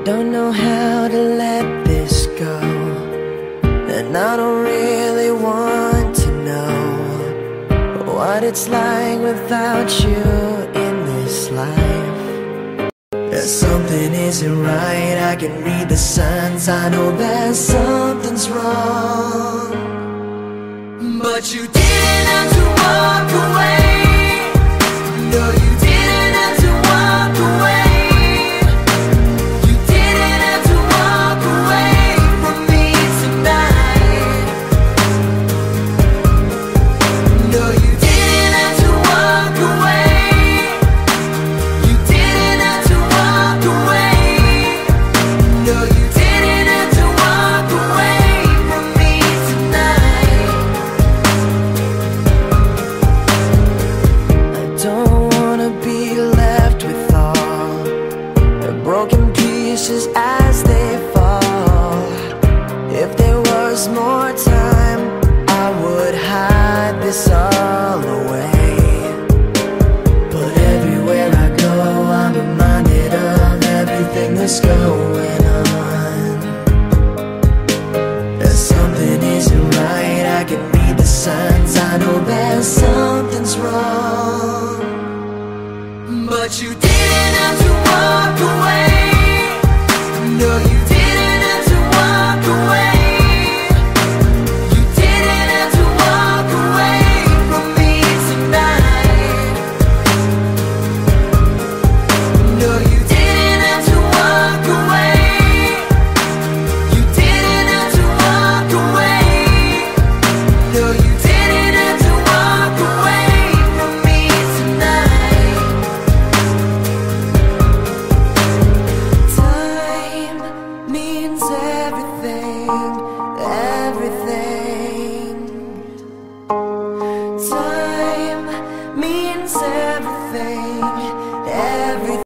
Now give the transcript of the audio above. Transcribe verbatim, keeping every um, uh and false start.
Don't know how to let this go, and I don't really want to know what it's like without you in this life. If something isn't right, I can read the signs. I know that something's wrong, but you didn't have to walk away. No, you didn't have to walk away. As they fall, if there was more time, I would hide this all away. But everywhere I go, I'm reminded of everything that's going